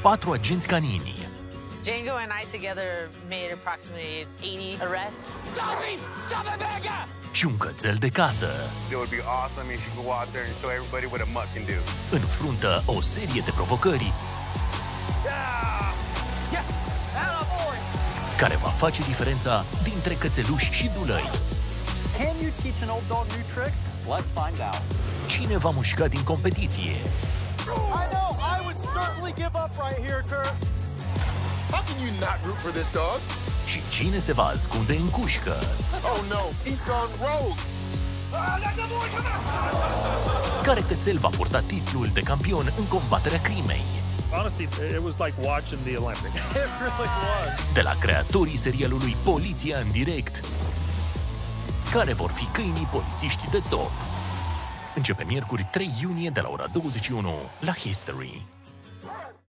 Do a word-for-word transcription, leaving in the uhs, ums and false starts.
patru agenți canini. Django and I together made approximately eighty arrests. Stop him! Stop that bad guy! Și un cățel de casă. It would be awesome if you could go out there and show everybody what a mutt can do. Înfruntă o serie de provocări Yeah! Yes! Attaboy! care va face diferența dintre cățeluși și dulăi. Can you teach an old dog new tricks? Let's find out. Cine va mușca din competiție? I know, I would certainly give up right here, Kurt. How can you not root for this dog? Și cine se va ascunde în cușcă? Oh no, he's gone rogue. Care cățel va purta titlul de campion în combaterea crimei? Honestly, it was like watching the Olympics. It really was. De la creatorii serialului Poliția în direct, care vor fi câinii polițiști de top. Începe miercuri trei iunie de la ora douăzeci și unu la History.